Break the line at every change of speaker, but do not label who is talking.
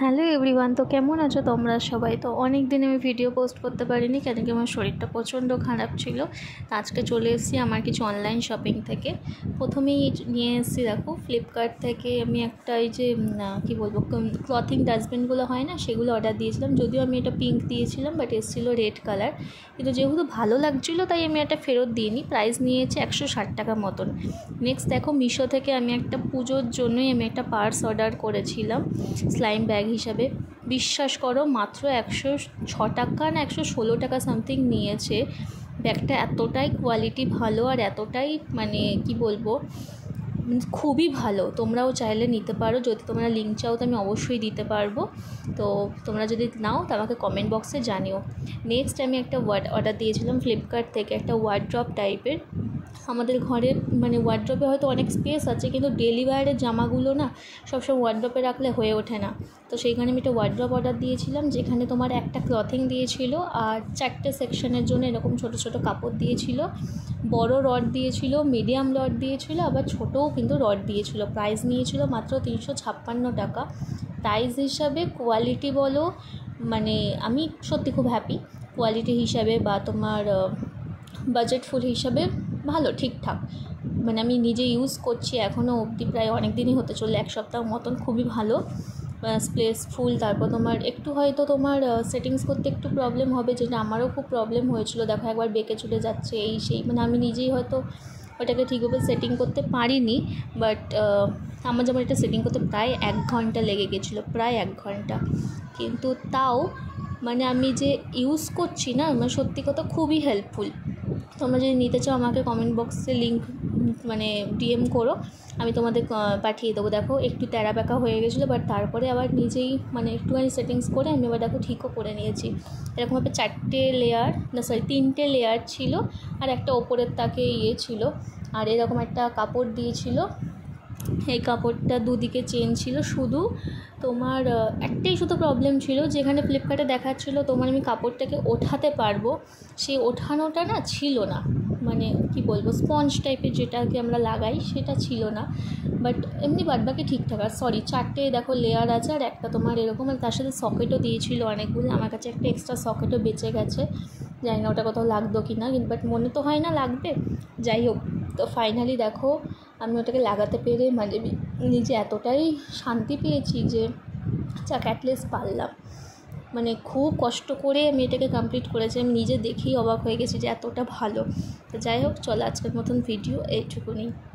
Hello everyone, তো কেমন আছো তোমরা সবাই? তো অনেক দিন আমি ভিডিও পোস্ট করতে পারিনি কেন কি আমার শরীরটা প্রচণ্ড খারাপ ছিল। তো আজকে চলে এসেছি আমার কিছু অনলাইন শপিং থেকে। প্রথমেই নিয়ে এসেছি, দেখো ফ্লিপকার্ট থেকে আমি একটা এই যে কী বলবো ক্লথিং ডাস্টবিনগুলো হয় না, সেগুলো অর্ডার দিয়েছিলাম। যদিও আমি এটা পিঙ্ক দিয়েছিলাম, বাট এসেছিলো রেড কালার। কিন্তু যেহেতু ভালো লাগছিলো তাই আমি এটা ফেরত দিইনি। প্রাইস নিয়েছে 160 টাকা মতন। নেক্সট দেখো মিশো থেকে আমি একটা পুজোর জন্যই আমি একটা পার্স অর্ডার করেছিলাম স্লাইম ব্যাগ হিসাবে। বিশ্বাস করো মাত্র 106 টাকা না 116 টাকা সামথিং নিয়েছে। ব্যাগটা এতটাই কোয়ালিটি ভালো আর এতটাই মানে কি বলবো খুবই ভালো। তোমরাও চাইলে নিতে পারো, যদি তোমরা লিঙ্ক চাও তো আমি অবশ্যই দিতে পারবো। তো তোমরা যদি নাও তো আমাকে কমেন্ট বক্সে জানিও। নেক্সট আমি একটা অর্ডার দিয়েছিলাম ফ্লিপকার্ট থেকে, একটা ওয়ার্ড্রপ টাইপের। আমাদের ঘরে মানে ওয়ার্ড্রপে হয়তো অনেক স্পেস আছে, কিন্তু ডেলি ওয়্যারের জামাগুলো না সবসময় ওয়ার্ড্রপে রাখলে হয়ে ওঠে না। তো সেইখানে আমি একটা ওয়ার্ড্রপ অর্ডার দিয়েছিলাম, যেখানে তোমার একটা ক্লথিং দিয়েছিল আর 4টে সেকশনের জন্য এরকম ছোটো ছোটো কাপড় দিয়েছিল। বড় রড দিয়েছিল, মিডিয়াম রড দিয়েছিল, আবার ছোটোও কিন্তু রড দিয়েছিল। প্রাইস নিয়েছিল মাত্র 356 টাকা। প্রাইস হিসাবে কোয়ালিটি বলো, মানে আমি সত্যি খুব হ্যাপি কোয়ালিটি হিসাবে, বা তোমার বাজেট ফুল হিসাবে ভালো, ঠিকঠাক। মানে আমি নিজে ইউজ করছি এখনও অবধি, প্রায় অনেক দিনই হতে চললে, 1 সপ্তাহ মতন। খুবই ভালো, স্পেসফুল। তারপর তোমার একটু হয়তো তোমার সেটিংস করতে একটু প্রবলেম হবে, যেটা আমারও খুব প্রবলেম হয়েছিল। দেখো একবার বেঁকে চলে যাচ্ছে, এই সেই, মানে আমি নিজেই হয়তো ওটাকে ঠিকভাবে সেটিং করতে পারিনি। বাট আমার যেমন এটা সেটিং করতে প্রায় 1 ঘন্টা লেগে গেছিলো, প্রায় 1 ঘন্টা। কিন্তু তাও মানে আমি যে ইউজ করছি না, মানে সত্যি কথা খুবই হেল্পফুল। তোমরা যদি নিতে চাও আমাকে কমেন্ট বক্সে লিঙ্ক মানে ডিএম করো, আমি তোমাদের পাঠিয়ে দেবো। দেখো একটু তেরা বেঁকা হয়ে গেছিলো, বাট তারপরে আবার নিজেই মানে একটুখানি সেটিংস করে আমি আবার দেখো ঠিকও করে নিয়েছি। এরকমভাবে 3টে লেয়ার ছিল, আর একটা ওপরের তাকে ছিল, আর এরকম একটা কাপড় দিয়েছিল। এই কাপড়টা দুদিকে চেন ছিল। শুধু তোমার একটাই শুধু প্রবলেম ছিল, যেখানে ফ্লিপকার্টে দেখাচ্ছিলো তোমার আমি কাপড়টাকে ওঠাতে পারবো, সেই ওঠানোটা না ছিল না। মানে কি বলবো, স্পঞ্জ টাইপের যেটাকে আমরা লাগাই সেটা ছিল না। বাট এমনি বাদবাকি ঠিকঠাক। আর 4টে দেখো লেয়ার আছে, আর একটা তোমার এরকম, আর তার সাথে সকেটও দিয়েছিল অনেকগুলো। আমার কাছে একটা এক্সট্রা সকেটও বেঁচে গেছে, জানি না ওটা কোথাও লাগতো কি না, কিন্তু বাট মনে তো হয় না লাগবে। যাই হোক, তো ফাইনালি দেখো আমি ওটাকে লাগাতে পেরে মানে নিজে এতটাই শান্তি পেয়েছি যে যাক অ্যাটলিস্ট পারলাম। মানে খুব কষ্ট করে আমি এটাকে কমপ্লিট করেছি, আমি নিজে দেখেই অবাক হয়ে গেছি যে এতটা ভালো। তো যাই হোক, চলো আজকের মতন ভিডিও এইটুকুনি।